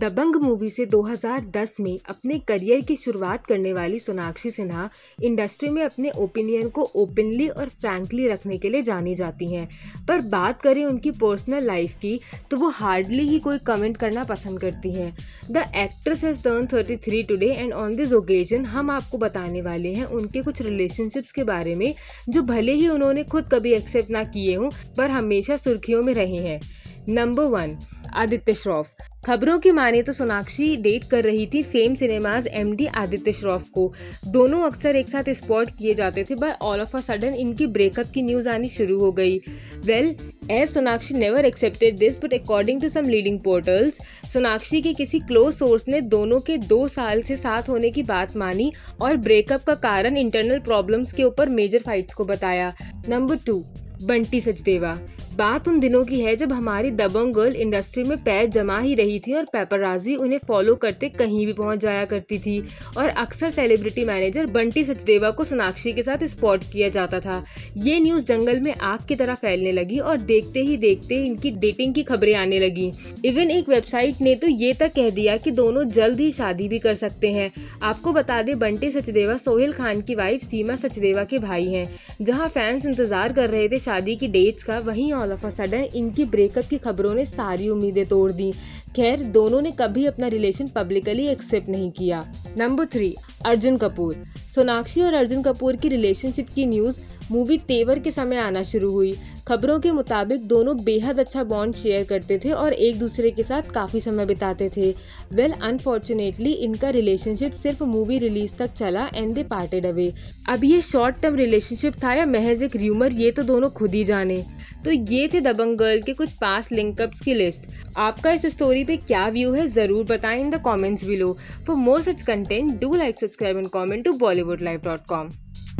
दबंग movie से 2010 में अपने करियर की शुरुआत करने वाली सोनाक्षी सिन्हा इंडस्ट्री में अपने ओपिनियन को ओपनली और फ्रैंकली रखने के लिए जानी जाती हैं। पर बात करें उनकी पर्सनल लाइफ की तो वो हार्डली ही कोई कमेंट करना पसंद करती हैं। The actress has turned 33 today and on this occasion हम आपको बताने वाले हैं उनके कुछ रिलेशनशिप्स के बारे में जो भले ही उन्होंने खुद कभी एक्सेप्ट ना किए हों पर हमेशा सुर्खियों में रहे हैं। नंबर 1, आदित्य श्रॉफ। खबरों की माने तो सोनाक्षी डेट कर रही थी Fame cinemas MD Aditya Shroff को। दोनों अक्सर एक साथ स्पॉट किए जाते थे पर ऑल ऑफ अ सडन इनकी ब्रेकअप की न्यूज़ आनी शुरू हो गई। Well, as Sonakshi never accepted this but according to some leading portals Sonakshi के किसी क्लोज सोर्स ने दोनों के 2 साल से साथ होने की बात मानी और ब्रेकअप का कारण इंटरनल प्रॉब्लम्स के ऊपर मेजर फाइट्स को बताया। नंबर 2, बंटी सचदेवा। बात उन दिनों की है जब हमारी दबंग गर्ल इंडस्ट्री में पैर जमा ही रही थी और पेपराजी उन्हें फॉलो करते कहीं भी पहुंच जाया करती थी और अक्सर सेलिब्रिटी मैनेजर बंटी सचदेवा को सोनाक्षी के साथ स्पॉट किया जाता था। ये न्यूज़ जंगल में आग की तरह फैलने लगी और देखते ही देखते इनकी डेटिंग की खबरें आने लगी। इवन एक वेबसाइट ने तो ये तक कह दिया कि दोनों जल्द ही शादी भी कर सकते हैं। आपको बता दें बंटी सचदेवा सोहेल खान की वाइफ सीमा सचदेवा के भाई हैं। जहाँ फैंस इंतजार कर रहे थे शादी की डेट्स का, वहीं ऑल ऑफ अ सडन इनकी ब्रेकअप की खबरों ने सारी उम्मीदें तोड़ दी। खैर, दोनों ने कभी अपना रिलेशन पब्लिकली एक्सेप्ट नहीं किया। नंबर 3, अर्जुन कपूर। सोनाक्षी और अर्जुन कपूर की रिलेशनशिप की न्यूज़ मूवी तेवर के समय आना शुरू हुई। खबरों के मुताबिक दोनों बेहद अच्छा बॉन्ड शेयर करते थे और एक दूसरे के साथ काफ़ी समय बिताते थे। वेल, अनफॉर्चुनेटली इनका रिलेशनशिप सिर्फ मूवी रिलीज तक चला एंड दे पार्टेड अवे। अब ये शॉर्ट टर्म रिलेशनशिप था या महज एक र्यूमर, ये तो दोनों खुद ही जाने। तो ये थे दबंग गर्ल के कुछ पास लिंकअप्स की लिस्ट। आपका इस स्टोरी पे क्या व्यू है ज़रूर बताएं in the comments below. For more such content do like, subscribe and comment to bollywoodlive.com।